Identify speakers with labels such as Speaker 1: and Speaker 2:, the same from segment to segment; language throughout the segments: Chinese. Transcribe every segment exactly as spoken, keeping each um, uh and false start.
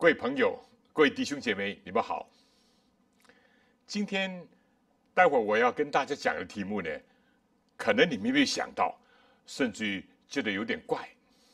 Speaker 1: 位朋友、各位弟兄姐妹，你们好。今天待会儿我要跟大家讲的题目呢，可能你们没有想到，甚至于觉得有点怪。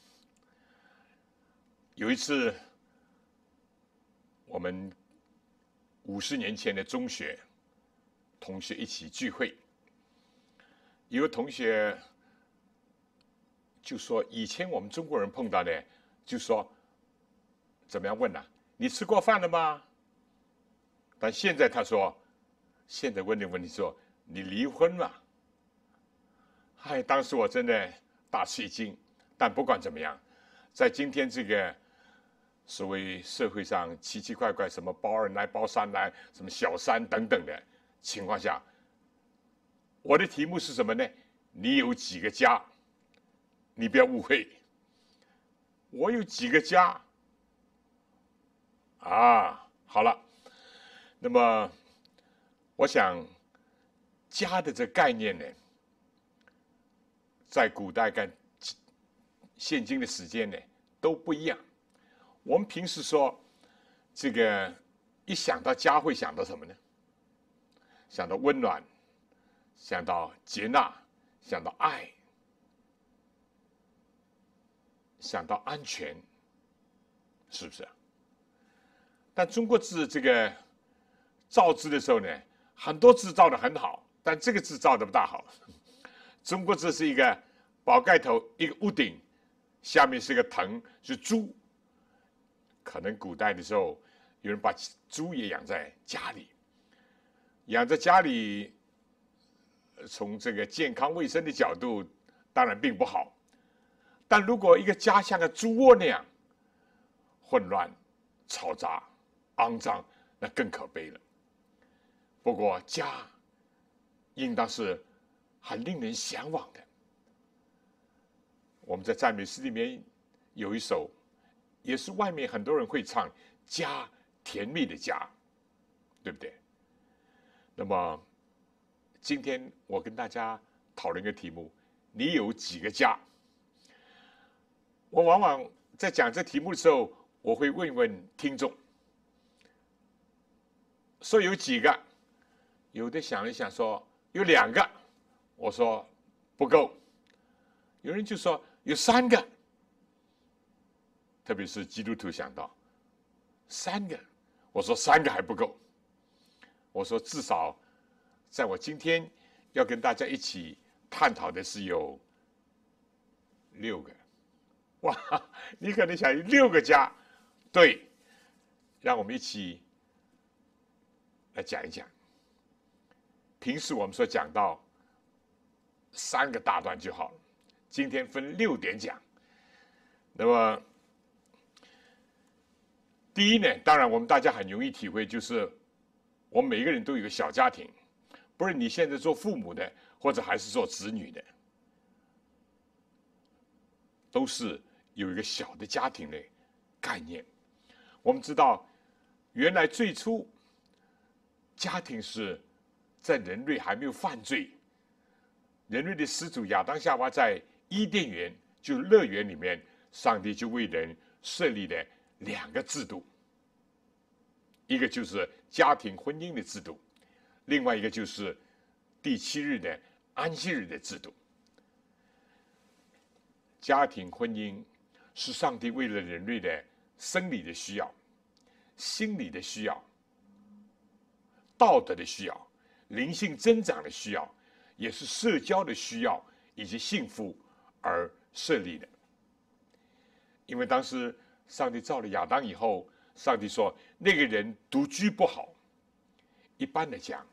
Speaker 1: 有一次，我们五十年前的中学同学一起聚会，有个同学就说，以前我们中国人碰到的，就说怎么样问呢、啊？你吃过饭了吗？但现在他说，现在问的问题说，你离婚了？嗨，当时我真的大吃一惊。但不管怎么样，在今天这个所谓社会上奇奇怪怪什么包二奶、包三奶、什么小三等等的情况下，我的题目是什么呢？你有几个家？你不要误会，我有几个家啊？好了，那么我想家的这概念呢，在古代跟现今的时间呢都不一样。我们平时说这个一想到家会想到什么呢？想到温暖，想到接纳，想到爱，想到安全，是不是？但中国字这个造字的时候呢，很多字造的很好，但这个字造的不大好。中国字是一个宝盖头，一个屋顶，下面是个藤，是猪。可能古代的时候，有人把猪也养在家里，养在家里，从这个健康卫生的角度，当然并不好。但如果一个家像个猪窝那样混乱、嘈杂、肮脏，那更可悲了。不过家应当是很令人向往的。我们在赞美诗里面有一首，也是外面很多人会唱，家，甜蜜的家，对不对？那么今天我跟大家讨论一个题目，你有几个家？我往往在讲这题目的时候，我会问一问听众，说有几个？有的想了想说有两个，我说不够。有人就说有三个，特别是基督徒想到三个，我说三个还不够。我说至少在我今天要跟大家一起探讨的是有六个。哇，你可能想有六个家，对，让我们一起来讲一讲。平时我们说讲到三个大段就好了，今天分六点讲。那么第一呢，当然我们大家很容易体会，就是我们每一个人都有一个小家庭，不是你现在做父母的，或者还是做子女的，都是有一个小的家庭的概念。我们知道，原来最初家庭是在人类还没有犯罪，人类的始祖亚当夏娃在伊甸园，就是乐园里面，上帝就为人设立的两个制度，一个就是家庭婚姻的制度，另外一个就是第七日的安息日的制度。家庭婚姻是上帝为了人类的生理的需要、心理的需要、道德的需要、灵性增长的需要，也是社交的需要以及幸福而设立的。因为当时上帝造了亚当以后，上帝说那个人独居不好。一般的讲，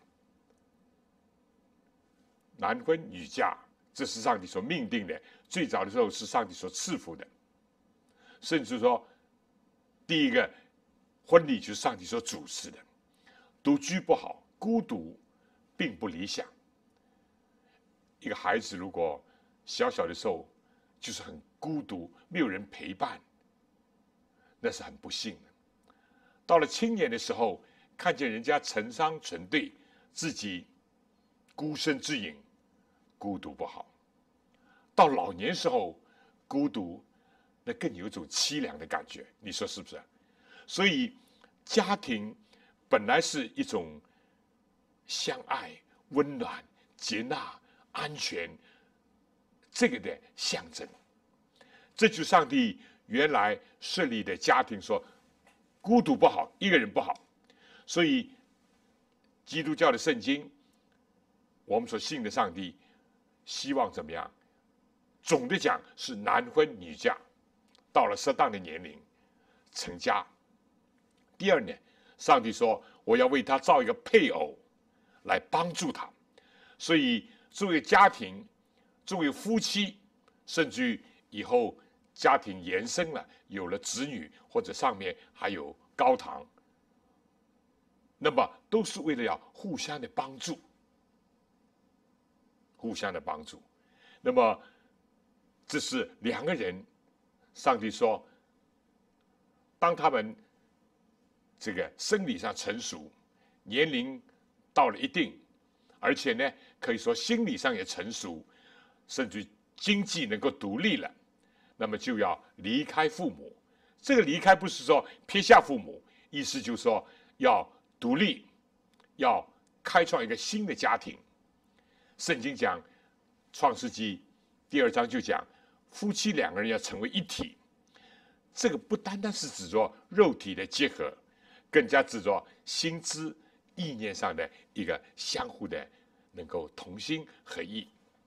Speaker 1: 男婚女嫁，这是上帝所命定的，最早的时候是上帝所赐福的。甚至说，第一个婚礼就是上帝所主持的。独居不好，孤独并不理想。一个孩子如果小小的时候就是很孤独，没有人陪伴，那是很不幸的。到了青年的时候，看见人家成双成对，自己孤身之影，孤独不好。到老年时候，孤独那更有一种凄凉的感觉，你说是不是？ 所以家庭本来是一种相爱、温暖、接纳、安全这个的象征。这就是上帝原来设立的家庭，说孤独不好，一个人不好。所以基督教的圣经，我们所信的上帝希望怎么样？总的讲是男婚女嫁，到了适当的年龄成家。第二呢，上帝说我要为他造一个配偶来帮助他。所以作为家庭，作为夫妻，甚至于以后家庭延伸了，有了子女，或者上面还有高堂，那么都是为了要互相的帮助，互相的帮助。那么这是两个人，上帝说，当他们这个生理上成熟，年龄到了一定，而且呢，可以说心理上也成熟，甚至经济能够独立了，那么就要离开父母。这个离开不是说撇下父母，意思就是说要独立，要开创一个新的家庭。圣经讲，创世纪第二章就讲，夫妻两个人要成为一体。这个不单单是指着肉体的结合，更加指着心知意念上的一个相互的能够同心合意。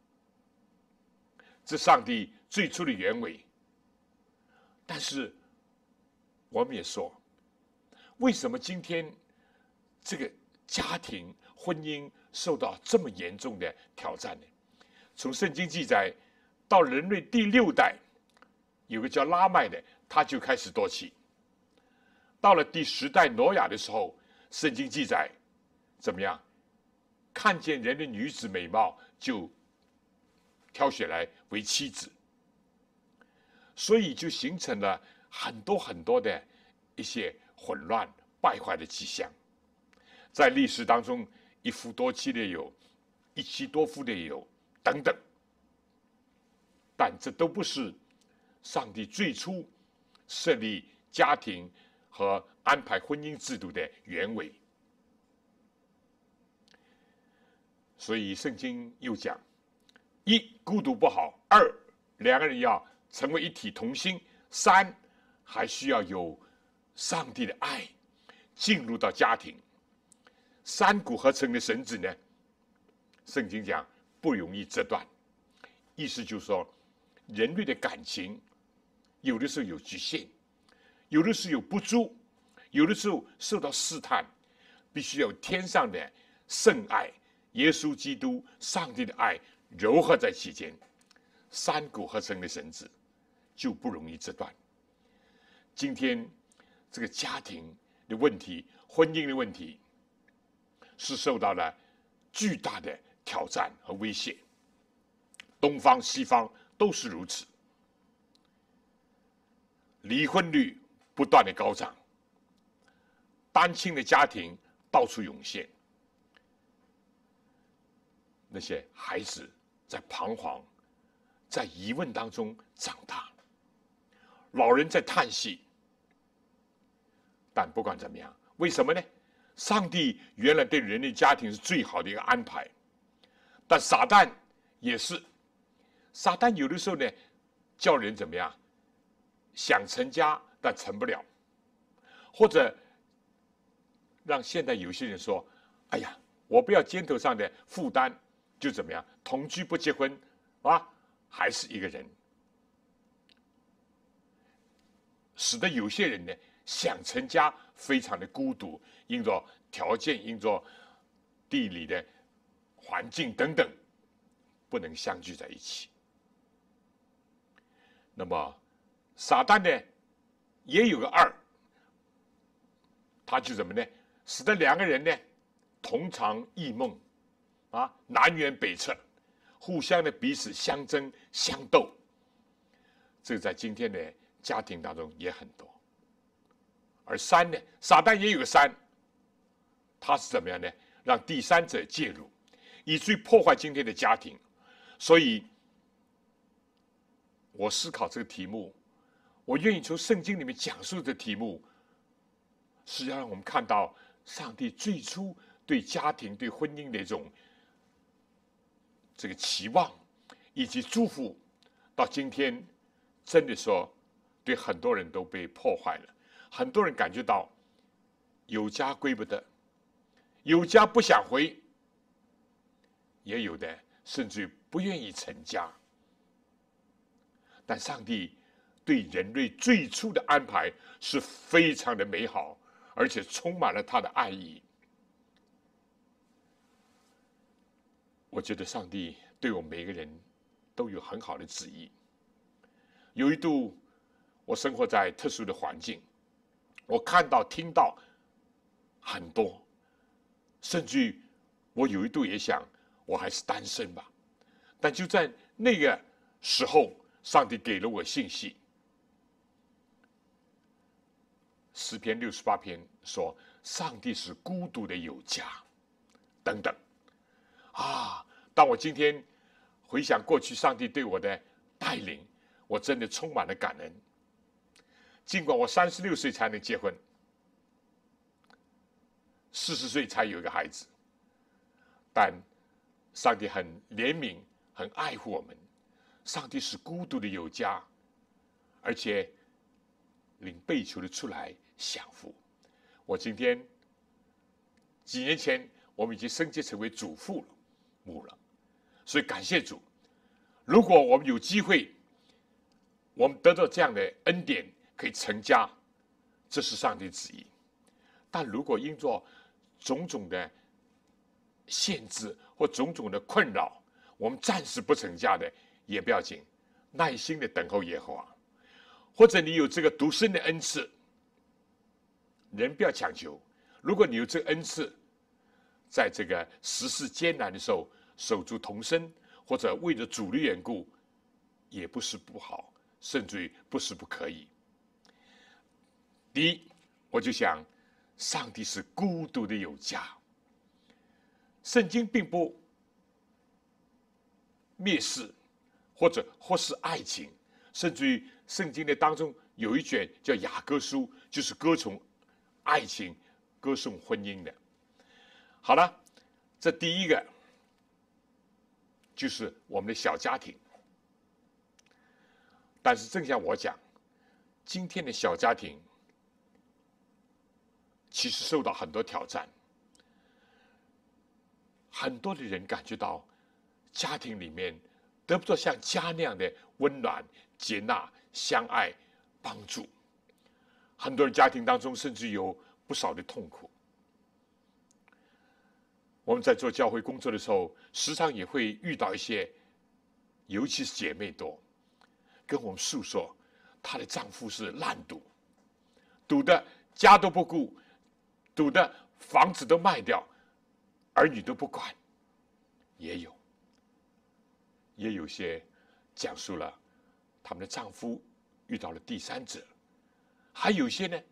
Speaker 1: 这上帝最初的原委。但是我们也说，为什么今天这个家庭婚姻受到这么严重的挑战呢？从圣经记载到人类第六代，有个叫拉麦的，他就开始堕弃。到了第十代挪亚的时候，圣经记载怎么样？看见人的女子美貌，就挑选来为妻子。所以就形成了很多很多的一些混乱败坏的迹象。在历史当中，一夫多妻的有，一妻多夫的也有等等。但这都不是上帝最初设立家庭和安排婚姻制度的原委。所以圣经又讲，一孤独不好，二两个人要成为一体同心，三还需要有上帝的爱进入到家庭。三股合成的绳子呢，圣经讲不容易折断，意思就是说，人类的感情有的时候有局限，有的时候有不足，有的时候受到试探，必须有天上的圣爱，耶稣基督上帝的爱糅合在其间，三股合成的绳子就不容易折断。今天这个家庭的问题，婚姻的问题，是受到了巨大的挑战和威胁。东方西方都是如此，离婚率不断的高涨，单亲的家庭到处涌现，那些孩子在彷徨，在疑问当中长大，老人在叹息。但不管怎么样，为什么呢？上帝原来对人类家庭是最好的一个安排，但撒旦也是，撒旦有的时候呢，叫人怎么样，想成家但成不了，或者让现在有些人说，哎呀，我不要肩头上的负担，就怎么样，同居不结婚啊，还是一个人，使得有些人呢想成家非常的孤独，因着条件，因着地理的环境等等，不能相聚在一起。那么撒旦呢也有个二，他就怎么呢，使得两个人呢同床异梦啊，南辕北辙，互相的彼此相争相斗。这个在今天的家庭当中也很多。而三呢，撒旦也有个三，他是怎么样呢？让第三者介入，以至于破坏今天的家庭。所以，我思考这个题目，我愿意从圣经里面讲述这题目， 是要让我们看到上帝最初对家庭、对婚姻的一种这个期望以及祝福，到今天真的说，对很多人都被破坏了。很多人感觉到有家归不得，有家不想回，也有的甚至不愿意成家。但上帝对人类最初的安排是非常的美好，而且充满了他的爱意。我觉得上帝对我们每个人都有很好的旨意。有一度，我生活在特殊的环境，我看到、听到很多，甚至于我有一度也想，我还是单身吧。但就在那个时候，上帝给了我信息。诗篇六十八篇说，上帝是孤独的有家，等等。啊！当我今天回想过去上帝对我的带领，我真的充满了感恩。尽管我三十六岁才能结婚，四十岁才有一个孩子，但上帝很怜悯，很爱护我们。上帝是孤独的有家，而且领被囚的出来享福。我今天几年前，我们已经升阶成为主妇了。母了，所以感谢主。如果我们有机会，我们得到这样的恩典，可以成家，这是上帝旨意。但如果因着种种的限制或种种的困扰，我们暂时不成家的也不要紧，耐心的等候耶和华。或者你有这个独身的恩赐，人不要强求。如果你有这个恩赐，在这个时事艰难的时候守住童身，或者为了主的缘故，也不是不好，甚至于不是不可以。第一，我就想，上帝是孤独的有家。圣经并不蔑视或者忽视爱情，甚至于圣经的当中有一卷叫雅歌书，就是歌颂爱情、歌颂婚姻的。好了，这第一个就是我们的小家庭。但是正像我讲，今天的小家庭其实受到很多挑战。很多的人感觉到家庭里面得不到像家那样的温暖、接纳、相爱、帮助。很多人家庭当中甚至有不少的痛苦。我们在做教会工作的时候，时常也会遇到一些，尤其是姐妹多，跟我们诉说，她的丈夫是烂赌，赌的家都不顾，赌的房子都卖掉，儿女都不管。也有，也有些讲述了他们的丈夫遇到了第三者，还有些呢，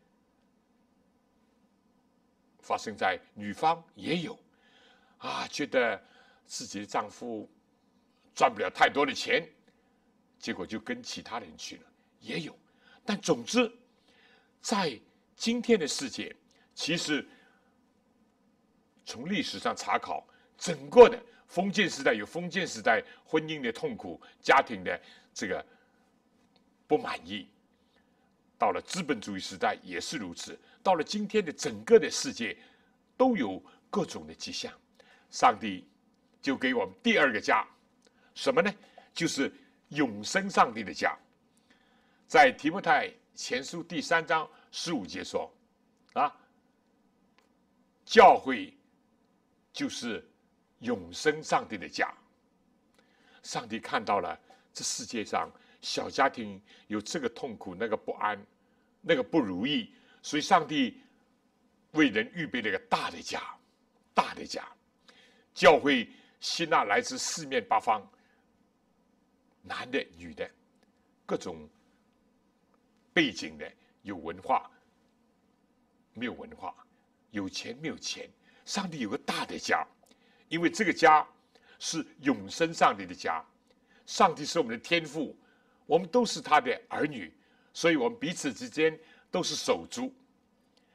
Speaker 1: 发生在女方也有。啊，觉得自己的丈夫赚不了太多的钱，结果就跟其他人去了，也有。但总之，在今天的世界，其实从历史上查考，整个的封建时代有封建时代婚姻的痛苦，家庭的这个不满意，到了资本主义时代也是如此，到了今天的整个的世界，都有各种的迹象。上帝就给我们第二个家，什么呢？就是永生上帝的家。在提摩太前书第三章十五节说，啊，教会就是永生上帝的家。上帝看到了这世界上小家庭有这个痛苦、那个不安、那个不如意，所以上帝为人预备了一个大的家，大的家。教会吸纳来自四面八方，男的、女的，各种背景的，有文化、没有文化，有钱没有钱。上帝有个大的家，因为这个家是永生上帝的家。上帝是我们的天父，我们都是他的儿女，所以我们彼此之间都是手足。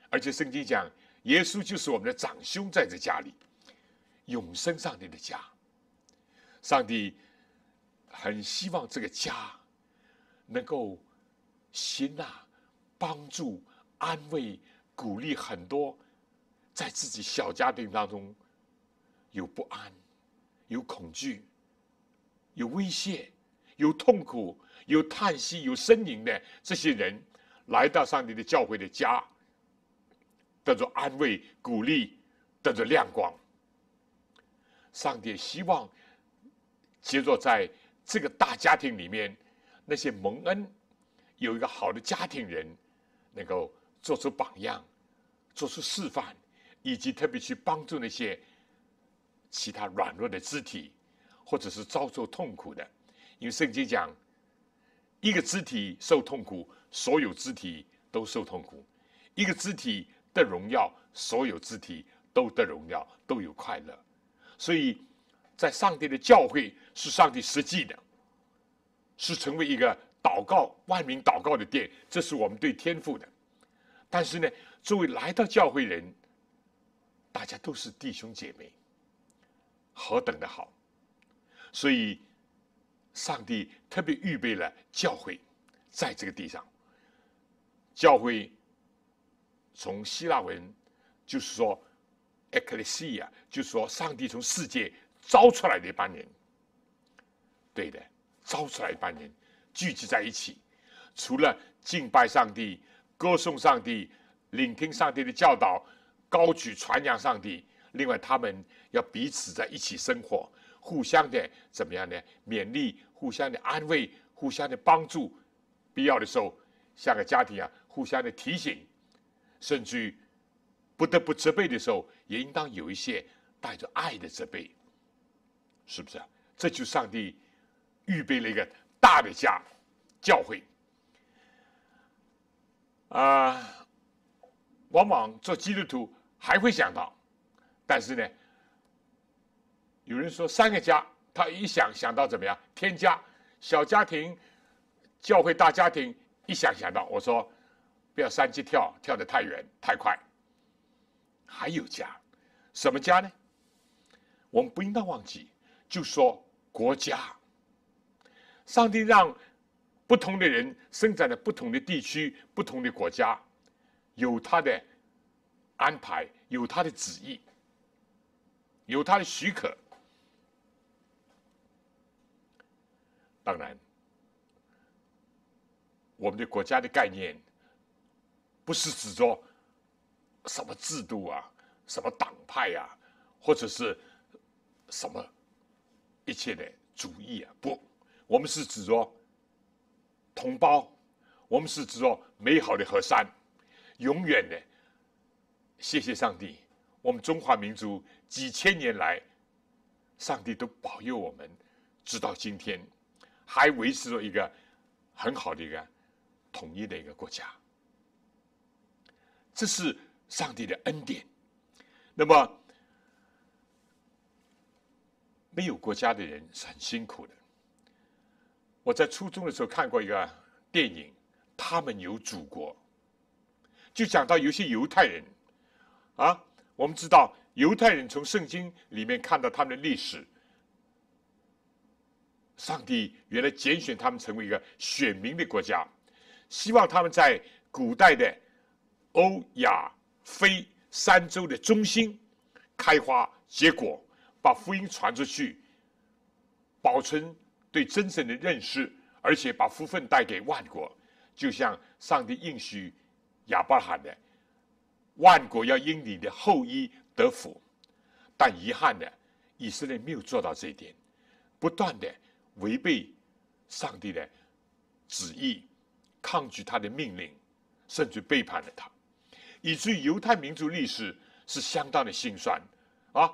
Speaker 1: 而且圣经讲，耶稣就是我们的长兄，在这家里，永生上帝的家。上帝很希望这个家能够接纳、帮助、安慰、鼓励很多在自己小家庭当中有不安、有恐惧、有威胁、有痛苦、有叹息、有呻吟的这些人，来到上帝的教会的家，得着安慰、鼓励，得着亮光。上帝希望接着在这个大家庭里面，那些蒙恩有一个好的家庭人，能够做出榜样，做出示范，以及特别去帮助那些其他软弱的肢体，或者是遭受痛苦的。因为圣经讲，一个肢体受痛苦，所有肢体都受痛苦；一个肢体得荣耀，所有肢体都得荣耀，都有快乐。所以在上帝的教会是上帝实际的，是成为一个祷告万民祷告的殿，这是我们对天父的。但是呢，作为来到教会人，大家都是弟兄姐妹，何等的好！所以上帝特别预备了教会在这个地上。教会从希腊文就是说 ecclesia， 就是说上帝从世界招出来的一班人。对的，招出来一班人聚集在一起，除了敬拜上帝、歌颂上帝、聆听上帝的教导、高举传扬上帝，另外他们要彼此在一起生活，互相的怎么样呢？勉励，互相的安慰，互相的帮助，必要的时候像个家庭啊，互相的提醒，甚至于不得不责备的时候，也应当有一些带着爱的责备，是不是啊？这就是上帝预备了一个大的家，教会啊、呃。往往做基督徒还会想到，但是呢，有人说三个家，他一想想到怎么样？天家、小家庭、教会大家庭，一想想到，我说不要三级跳，跳得太远太快。还有家，什么家呢？我们不应当忘记，就说国家。上帝让不同的人生长在不同的地区、不同的国家，有他的安排，有他的旨意，有他的许可。当然，我们的国家的概念不是指着什么制度啊、什么党派啊，或者是什么一切的主义啊，不，我们是指着同胞，我们是指着美好的河山，永远的。谢谢上帝，我们中华民族几千年来，上帝都保佑我们，直到今天，还维持着一个很好的一个统一的一个国家。这是上帝的恩典。那么，没有国家的人是很辛苦的。我在初中的时候看过一个电影，他们有祖国，就讲到有些犹太人啊，我们知道犹太人从圣经里面看到他们的历史，上帝原来拣选他们成为一个选民的国家，希望他们在古代的欧亚非三洲的中心开花结果，把福音传出去，保存对真神的认识，而且把福分带给万国。就像上帝应许亚伯拉罕的，万国要因你的后裔得福。但遗憾的，以色列没有做到这一点，不断的违背上帝的旨意，抗拒他的命令，甚至背叛了他，以至于犹太民族历史是相当的心酸啊。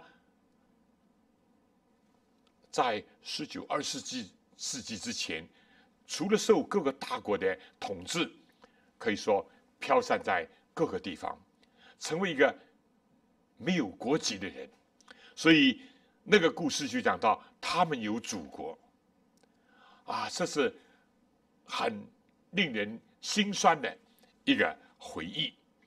Speaker 1: 在十九、二十世纪之前，除了受各个大国的统治，可以说飘散在各个地方，成为一个没有国籍的人。所以那个故事就讲到他们有祖国啊，这是很令人心酸的一个回忆。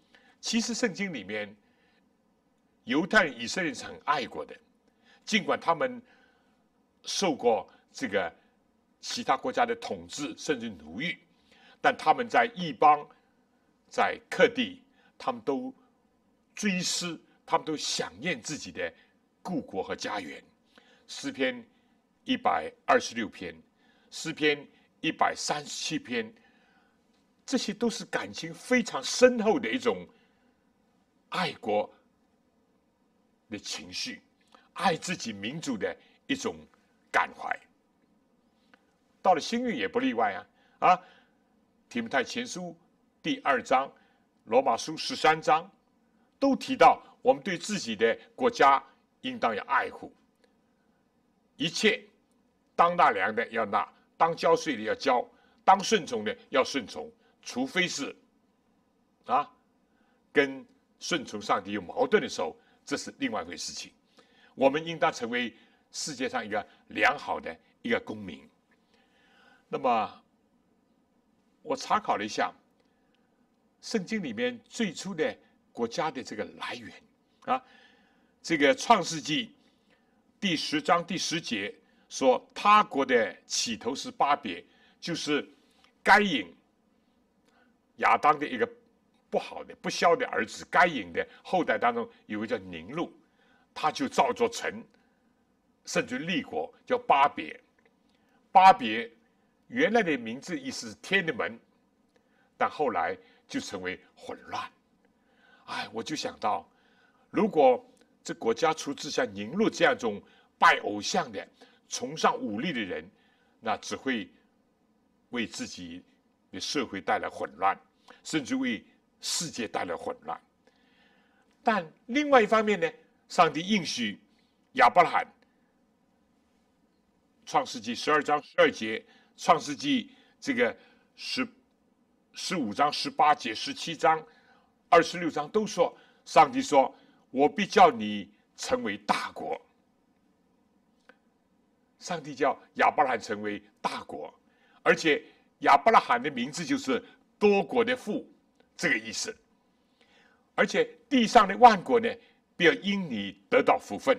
Speaker 1: 其实圣经里面，犹太人、以色列人是很爱国的，尽管他们受过这个其他国家的统治，甚至奴役，但他们在异邦、在各地，他们都追思，他们都想念自己的故国和家园。诗篇一百二十六篇，诗篇一百三十七篇，这些都是感情非常深厚的一种爱国的情绪，爱自己民族的一种感怀。到了新约也不例外啊！啊，提摩太前书第二章、罗马书十三章都提到，我们对自己的国家应当要爱护。一切当纳粮的要纳，当交税的要交，当顺从的要顺从，除非是啊跟顺从上帝有矛盾的时候，这是另外一回事情。我们应当成为世界上一个良好的一个公民。那么，我查考了一下圣经里面最初的国家的这个来源啊，这个创世纪第十章第十节说，他国的起头是巴别，就是该隐亚当的一个不好的不孝的儿子该隐的后代当中有个叫宁录，他就造作城，甚至立国叫巴别。巴别原来的名字意思是天的门，但后来就成为混乱。哎，我就想到，如果这国家出自像宁录这样一种拜偶像的、崇尚武力的人，那只会为自己的社会带来混乱，甚至为世界带来混乱。但另外一方面呢，上帝应许亚伯拉罕，创世纪十二章十二节，创世纪这个十十五章十八节、十七章、二十六章都说，上帝说：“我必叫你成为大国。”上帝叫亚伯拉罕成为大国，而且亚伯拉罕的名字就是多国的父，这个意思。而且地上的万国呢，必要因你得到福分。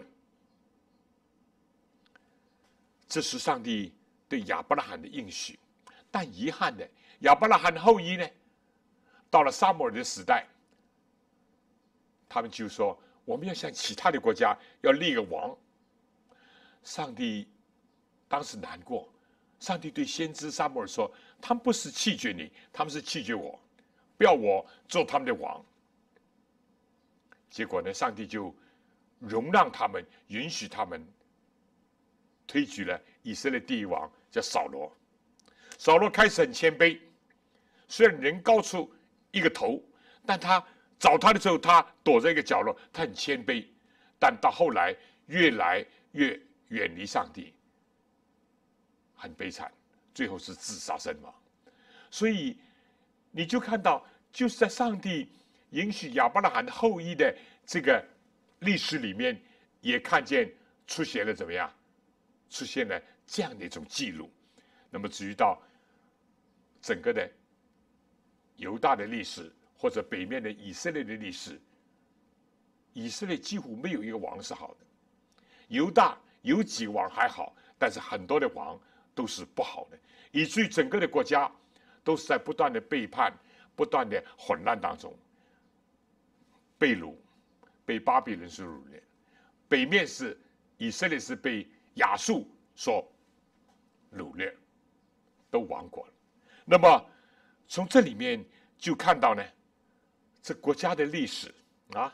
Speaker 1: 这是上帝对亚伯拉罕的应许。但遗憾的，亚伯拉罕的后裔呢，到了撒母耳的时代，他们就说我们要像其他的国家要立个王。上帝当时难过，上帝对先知撒母耳说：“他们不是弃绝你，他们是弃绝我，不要我做他们的王。”结果呢，上帝就容让他们，允许他们推举了以色列第一王，叫扫罗。扫罗开始很谦卑，虽然人高出一个头，但他找他的时候，他躲在一个角落，他很谦卑。但到后来，越来越远离上帝，很悲惨，最后是自杀身亡。所以你就看到，就是在上帝允许亚伯拉罕后裔的这个历史里面，也看见出现了怎么样？出现了这样的一种记录。那么至于到整个的犹大的历史，或者北面的以色列的历史，以色列几乎没有一个王是好的。犹大有几个王还好，但是很多的王都是不好的，以至于整个的国家都是在不断的背叛、不断的混乱当中。被掳，被巴比伦所掳掠；北面是以色列是被亚述所掳掠，都亡国了。那么从这里面就看到呢，这国家的历史啊，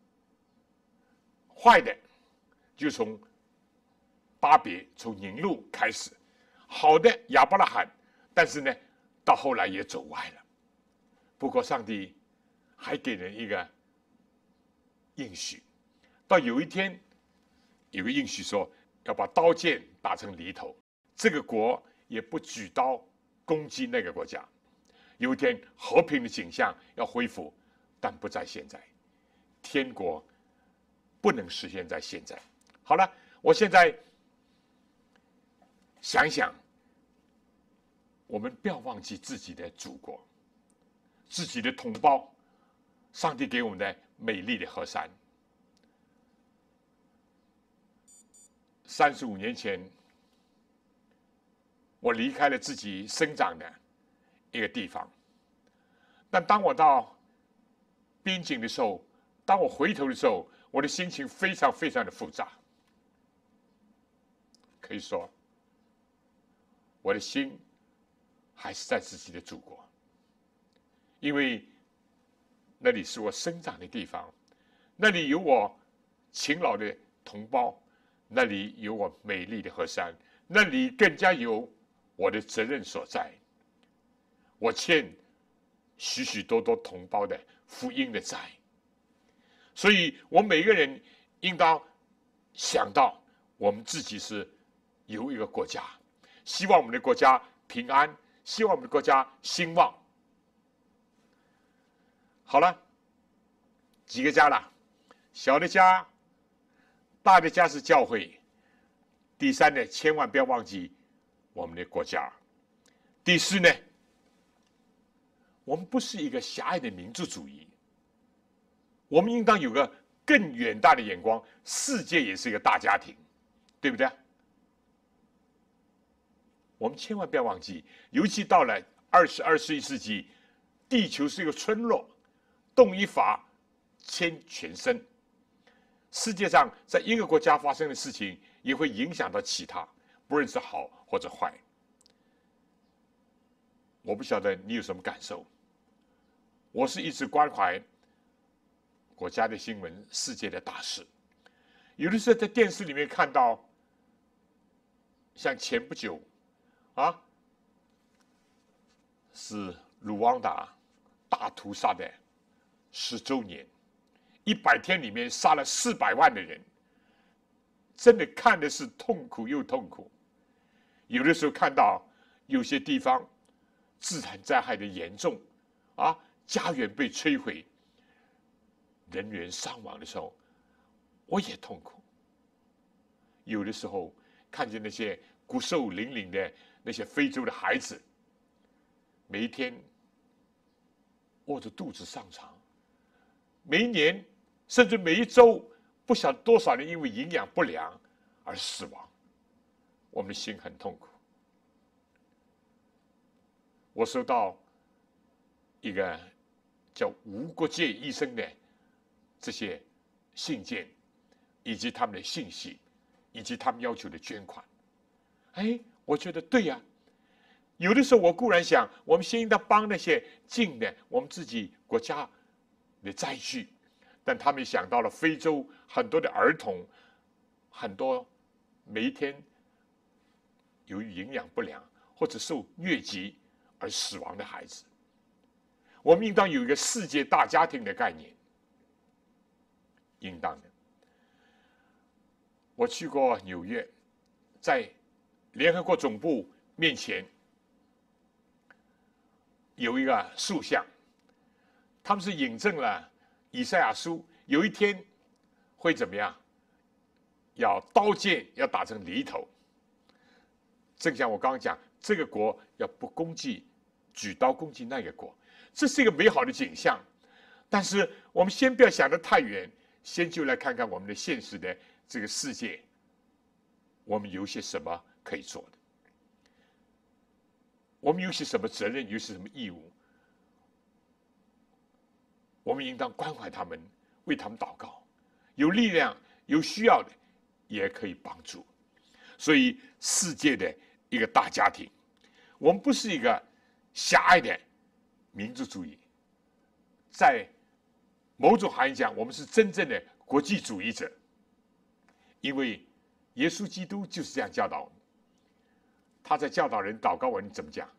Speaker 1: 坏的就从巴别、从宁录开始，好的亚伯拉罕，但是呢，到后来也走歪了。不过上帝还给人一个应许，到有一天有个应许说，要把刀剑打成犁头，这个国也不举刀攻击那个国家。有一天和平的景象要恢复，但不在现在。天国不能实现在现在。好了，我现在想一想，我们不要忘记自己的祖国，自己的同胞， 上帝给我们的美丽的河山。三十五年前，我离开了自己生长的一个地方，但当我到边境的时候，当我回头的时候，我的心情非常非常的复杂。可以说，我的心还是在自己的祖国，因为那里是我生长的地方，那里有我勤劳的同胞，那里有我美丽的河山，那里更加有我的责任所在。我欠许许多多同胞的福音的债，所以我每个人应当想到我们自己是有一个国家，希望我们的国家平安，希望我们的国家兴旺。好了，几个家了，小的家，大的家是教会。第三呢，千万不要忘记我们的国家。第四呢，我们不是一个狭隘的民族主义，我们应当有个更远大的眼光。世界也是一个大家庭，对不对？我们千万不要忘记，尤其到了二十二世纪，地球是一个村落，动一发牵全身。世界上在一个国家发生的事情，也会影响到其他，不论是好或者坏。我不晓得你有什么感受。我是一直关怀国家的新闻、世界的大事。有的时候在电视里面看到，像前不久，啊，是卢旺达大屠杀的十周年，一百天里面杀了四百万的人，真的看的是痛苦又痛苦。有的时候看到有些地方自然灾害的严重，啊，家园被摧毁，人员伤亡的时候，我也痛苦。有的时候看见那些骨瘦嶙峋的那些非洲的孩子，每一天饿着肚子上场，每一年甚至每一周，不晓得多少人因为营养不良而死亡，我们的心很痛苦。我收到一个叫无国界医生的这些信件，以及他们的信息，以及他们要求的捐款。哎，我觉得对呀、啊。有的时候我固然想，我们先应当帮那些近的我们自己国家的灾区，但他们想到了非洲很多的儿童，很多每一天由于营养不良或者受疟疾而死亡的孩子。我们应当有一个世界大家庭的概念，应当的。我去过纽约，在联合国总部面前有一个塑像，他们是引证了以赛亚书，有一天会怎么样？要刀剑要打成犁头。正像我刚刚讲，这个国要不攻击，举刀攻击那个国，这是一个美好的景象。但是我们先不要想得太远，先就来看看我们的现实的这个世界，我们有些什么可以做的？我们有些什么责任，有些什么义务？我们应当关怀他们，为他们祷告，有力量、有需要的也可以帮助。所以，世界的一个大家庭，我们不是一个狭隘的民族主义，在某种含义讲，我们是真正的国际主义者，因为耶稣基督就是这样教导我们。他在教导人祷告文怎么讲？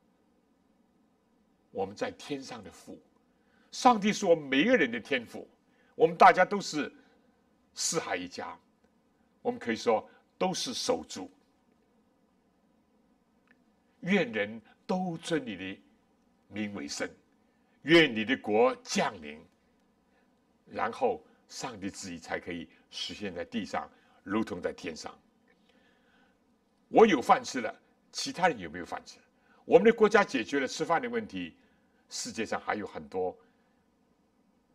Speaker 1: 我们在天上的父，上帝是我们每一个人的天父，我们大家都是四海一家，我们可以说都是手足。愿人都尊你的名为圣，愿你的国降临，然后上帝旨意才可以实现在地上，如同在天上。我有饭吃了，其他人有没有饭吃？我们的国家解决了吃饭的问题，世界上还有很多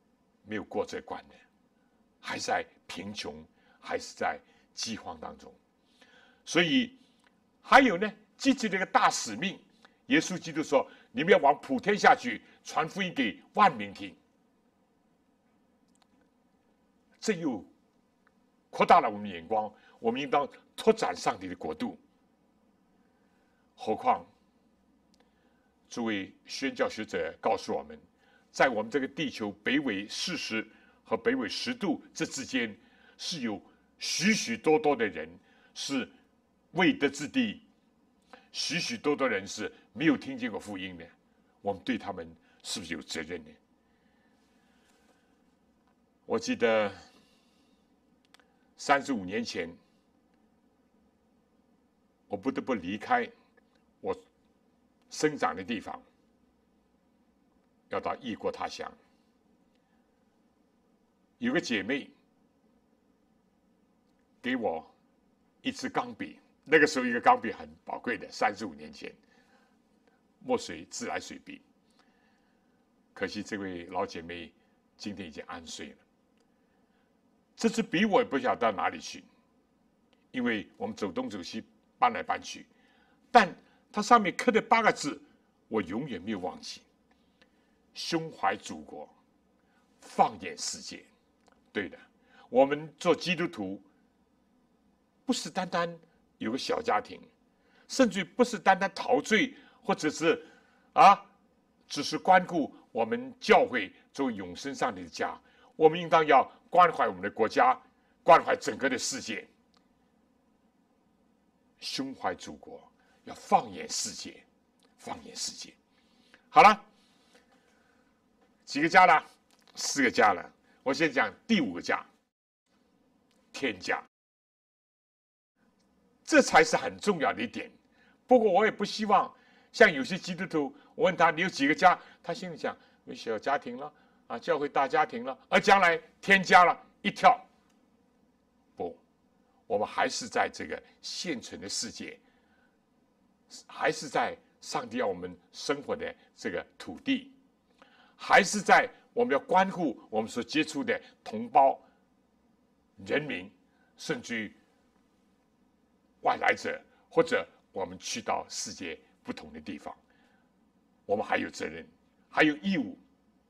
Speaker 1: 没有过这关的，还在贫穷，还是在饥荒当中。所以还有呢，积极的一个大使命，耶稣基督说：“你们要往普天下去，传福音给万民听。”这又扩大了我们眼光，我们应当拓展上帝的国度。何况，诸位宣教学者告诉我们，在我们这个地球北纬四十和北纬十度这之间，是有许许多多的人是未得之地，许许多多人是没有听见过福音的。我们对他们是不是有责任呢？我记得三十五年前，我不得不离开我生长的地方，要到异国他乡。有个姐妹给我一支钢笔，那个时候一个钢笔很宝贵的，三十五年前，墨水自来水笔。可惜这位老姐妹今天已经安睡了。这支笔我也不晓得到哪里去，因为我们走东走西，搬来搬去。但它上面刻的八个字，我永远没有忘记：胸怀祖国，放眼世界。对的，我们做基督徒，不是单单有个小家庭，甚至不是单单陶醉，或者是啊，只是关顾我们教会作为永生上帝的家。我们应当要关怀我们的国家，关怀整个的世界，胸怀祖国，要放眼世界，放眼世界。好了，几个家了？四个家了。我先讲第五个家，天家。这才是很重要的一点。不过我也不希望像有些基督徒，我问他你有几个家，他心里想有小家庭了啊，教会大家庭了，而将来天家了，一跳。不，我们还是在这个现存的世界，还是在上帝要我们生活的这个土地，还是在我们要关顾我们所接触的同胞、人民，甚至于外来者，或者我们去到世界不同的地方，我们还有责任，还有义务。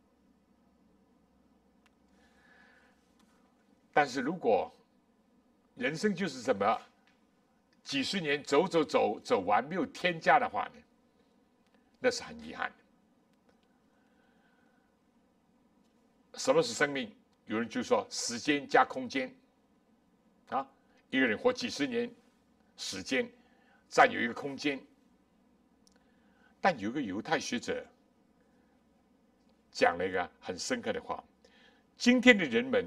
Speaker 1: 但是如果人生就是这么几十年走走走走完没有天家的话呢，那是很遗憾的。什么是生命？有人就说时间加空间啊，一个人活几十年，时间占有一个空间。但有一个犹太学者讲了一个很深刻的话：今天的人们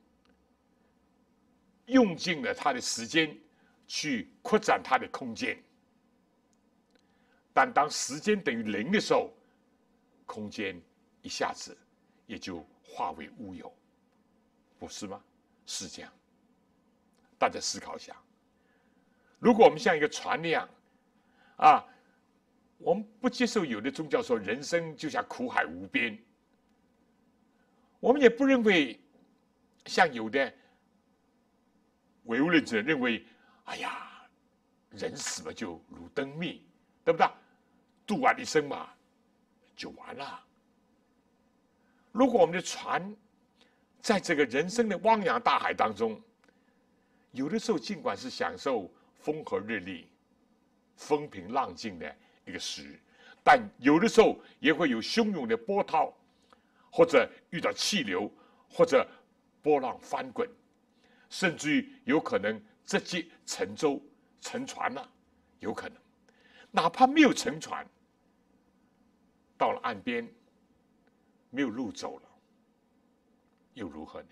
Speaker 1: 用尽了他的时间去扩展他的空间，但当时间等于零的时候，空间一下子也就化为乌有，不是吗？是这样。大家思考一下，如果我们像一个船那样啊，我们不接受有的宗教说人生就像苦海无边，我们也不认为像有的唯物论者认为，哎呀，人死了就如灯灭，对不对？度完一生嘛，就完了。如果我们的船在这个人生的汪洋大海当中，有的时候尽管是享受风和日丽、风平浪静的一个时日，但有的时候也会有汹涌的波涛，或者遇到气流，或者波浪翻滚，甚至于有可能直接沉舟、沉船了，有可能。哪怕没有沉船，到了岸边，没有路走了，又如何呢？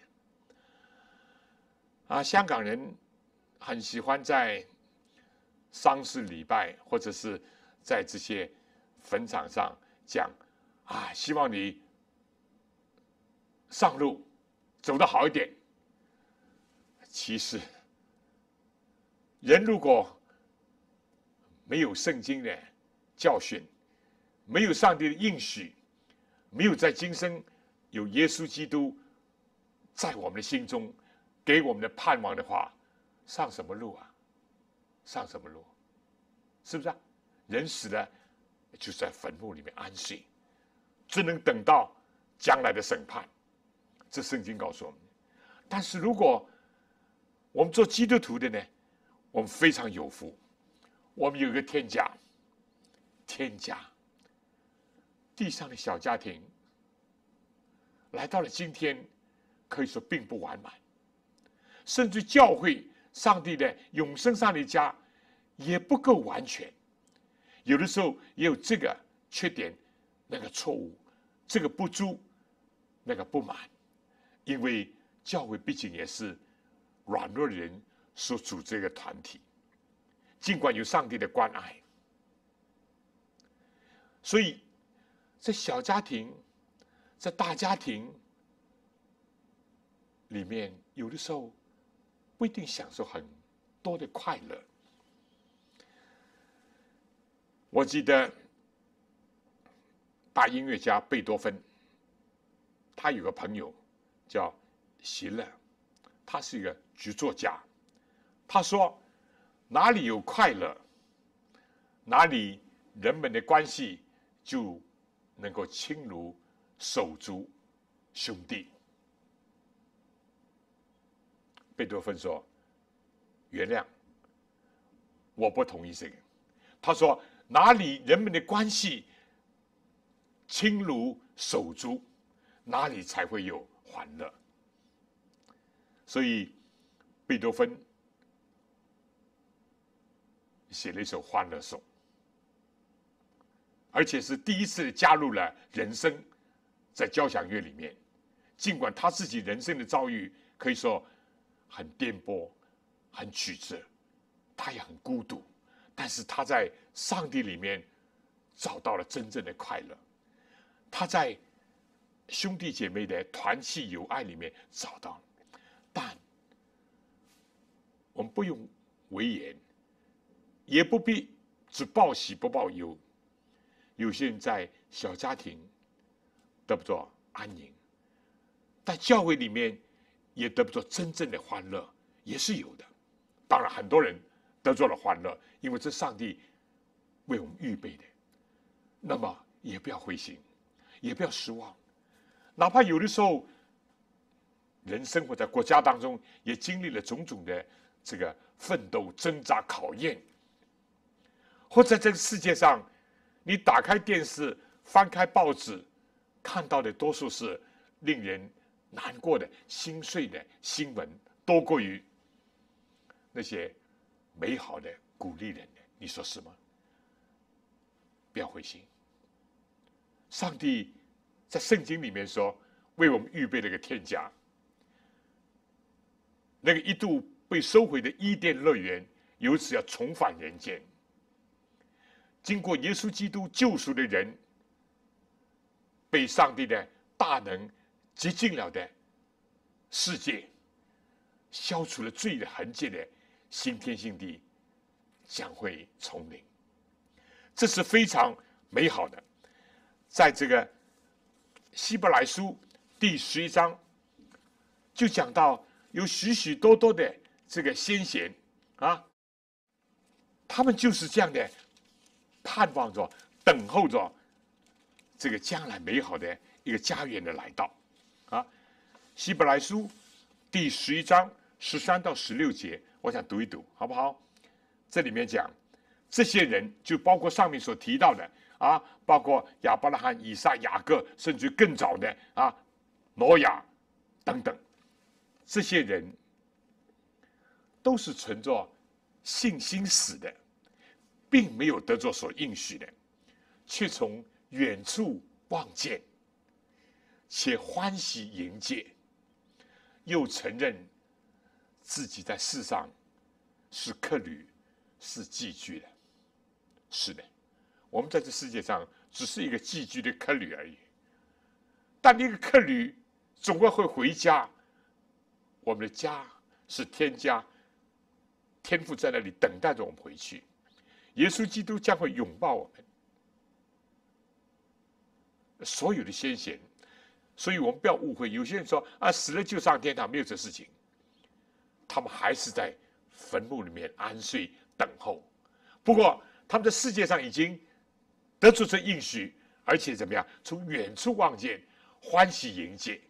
Speaker 1: 啊，香港人很喜欢在丧事礼拜，或者是在这些坟场上讲啊，希望你上路走得好一点。其实，人如果没有圣经的教训，没有上帝的应许，没有在今生有耶稣基督在我们的心中给我们的盼望的话，上什么路啊？上什么路？是不是啊？人死了就在坟墓里面安息，只能等到将来的审判。这圣经告诉我们。但是如果我们做基督徒的呢，我们非常有福，我们有一个天家，天家，地上的小家庭，来到了今天，可以说并不完满，甚至教会上帝的永生上的家也不够完全，有的时候也有这个缺点，那个错误，这个不足，那个不满，因为教会毕竟也是软弱的人所组织一个团体，尽管有上帝的关爱，所以在小家庭，在大家庭里面，有的时候不一定享受很多的快乐。我记得大音乐家贝多芬，他有个朋友叫席勒，他是一个剧作家。他说，哪里有快乐，哪里人们的关系就能够亲如手足兄弟。贝多芬说，原谅，我不同意这个。他说，哪里人们的关系亲如手足，哪里才会有欢乐。所以贝多芬写了一首欢乐颂，而且是第一次加入了人声在交响乐里面。尽管他自己人生的遭遇可以说很颠簸、很曲折，他也很孤独，但是他在上帝里面找到了真正的快乐，他在兄弟姐妹的团契友爱里面找到了。但我们不用为言，也不必只报喜不报忧。有些人在小家庭得不到安宁，在教会里面也得不到真正的欢乐，也是有的。当然，很多人得到了欢乐，因为这上帝为我们预备的。那么也不要灰心，也不要失望，哪怕有的时候人生活在国家当中，也经历了种种的这个奋斗、挣扎、考验，或在这个世界上，你打开电视、翻开报纸，看到的多数是令人难过的、心碎的新闻，多过于那些美好的、鼓励人的。你说是吗？不要灰心，上帝在圣经里面说，为我们预备了一个天家。那个一度被收回的伊甸乐园，由此要重返人间。经过耶稣基督救赎的人，被上帝的大能洁净了的世界，消除了罪的痕迹的新天新地，将会重临。这是非常美好的。在这个希伯来书第十一章，就讲到有许许多多的这个先贤啊，他们就是这样的盼望着、等候着这个将来美好的一个家园的来到啊。希伯来书第十一章十三到十六节，我想读一读，好不好？这里面讲，这些人就包括上面所提到的啊，包括亚伯拉罕、以撒、雅各，甚至更早的啊，挪亚等等，这些人都是存着信心死的，并没有得着所应许的，却从远处望见，且欢喜迎接，又承认自己在世上是客旅，是寄居的。是的，我们在这世界上只是一个寄居的客旅而已。但一个客旅总归会回家，我们的家是天家，天父在那里等待着我们回去。耶稣基督将会拥抱我们。所有的先贤， 所以我们不要误会，有些人说啊，死了就上天堂，没有这事情。他们还是在坟墓里面安睡等候。不过他们在世界上已经得出这应许，而且怎么样？从远处望见，欢喜迎接。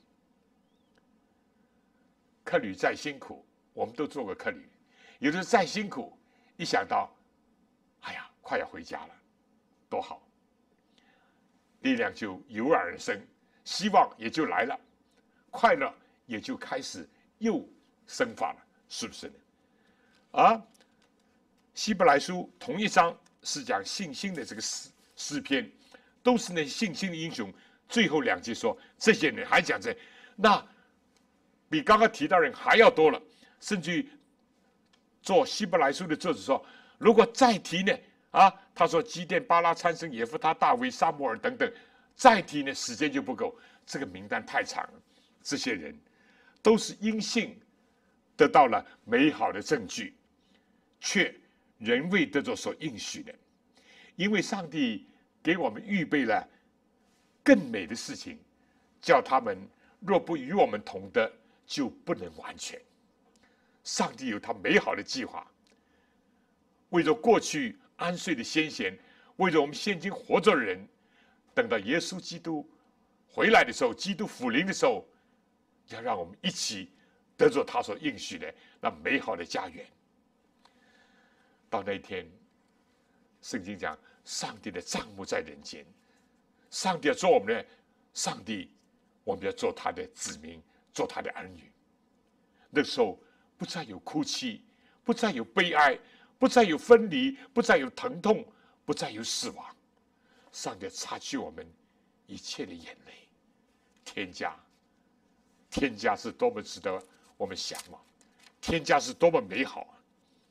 Speaker 1: 客旅再辛苦，我们都做过客旅，有的时候再辛苦，一想到，哎呀，快要回家了，多好，力量就油然而生，希望也就来了，快乐也就开始又生发了，是不是呢？啊，希伯来书同一章是讲信心的这个诗诗篇，都是那信心的英雄。最后两节说，这些人还讲这，那比刚刚提到的人还要多了，甚至于做希伯来书的作者说，如果再提呢，啊，他说基甸、巴拉、参孙、耶弗他、大卫、撒母耳等等，再提呢时间就不够，这个名单太长了。这些人都是因信得到了美好的证据，却仍未得着所应许的，因为上帝给我们预备了更美的事情，叫他们若不与我们同得，就不能完全。上帝有他美好的计划，为着过去安睡的先贤，为着我们现今活着的人，等到耶稣基督回来的时候，基督复临的时候，要让我们一起得着他所应许的那美好的家园。到那一天，圣经讲，上帝的帐幕在人间，上帝要做我们的上帝，我们要做他的子民，做他的儿女。那时候不再有哭泣，不再有悲哀，不再有分离，不再有疼痛，不再有死亡。上帝擦去我们一切的眼泪。天家，天家是多么值得我们向往，天家是多么美好啊！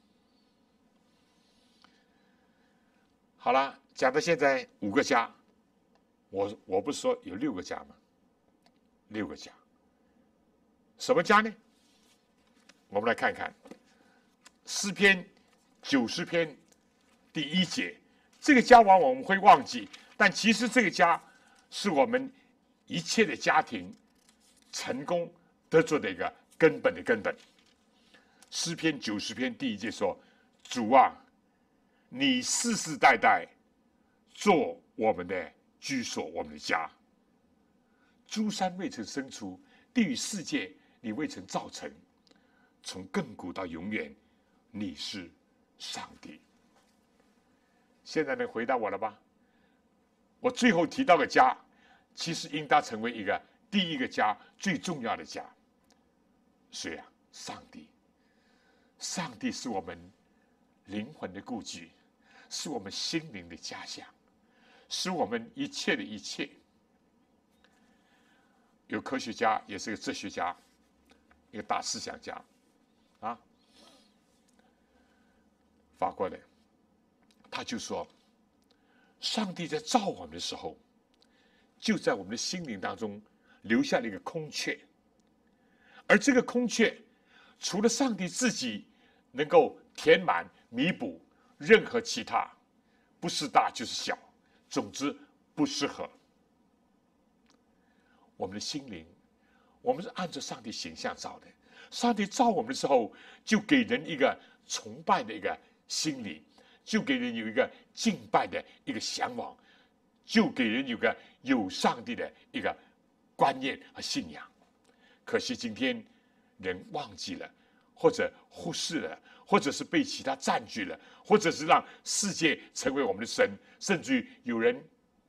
Speaker 1: 好了，讲到现在五个家，我我不是说有六个家吗？六个家，什么家呢？我们来看看诗篇九十篇第一节，这个家往往我们会忘记，但其实这个家是我们一切的家庭成功得着的一个根本的根本。诗篇九十篇第一节说：“主啊，你世世代代做我们的居所，我们的家。诸山未曾生出，地与世界你未曾造成。从亘古到永远，你是上帝。”现在能回答我了吧？我最后提到的家，其实应当成为一个第一个家，最重要的家。谁啊？上帝。上帝是我们灵魂的故居，是我们心灵的家乡，是我们一切的一切。有科学家，也是个哲学家，一个大思想家，啊，法国的，他就说，上帝在造我们的时候，就在我们的心灵当中留下了一个空缺，而这个空缺，除了上帝自己能够填满弥补，任何其他不是大就是小，总之不适合。我们的心灵，我们是按照上帝形象造的。上帝造我们的时候，就给人一个崇拜的一个心理，就给人有一个敬拜的一个向往，就给人有个有上帝的一个观念和信仰。可惜今天人忘记了，或者忽视了，或者是被其他占据了，或者是让世界成为我们的神，甚至于有人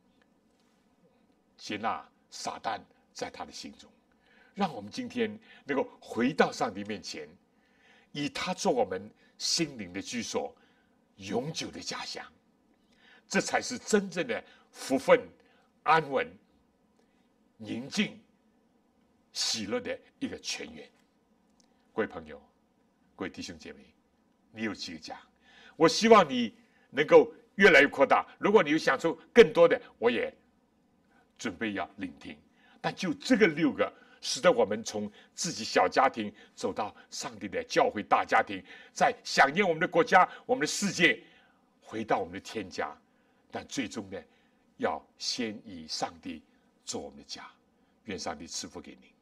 Speaker 1: 接纳撒旦在他的心中。让我们今天能够回到上帝面前，以他做我们心灵的居所，永久的家乡，这才是真正的福分、安稳、宁静、喜乐的一个泉源。各位朋友，各位弟兄姐妹，你有几个家？我希望你能够越来越扩大。如果你有想出更多的，我也准备要聆听。但就这个六个，使得我们从自己小家庭走到上帝的教会大家庭，在想念我们的国家、我们的世界，回到我们的天家。但最终呢，要先以上帝做我们的家。 愿上帝赐福给你。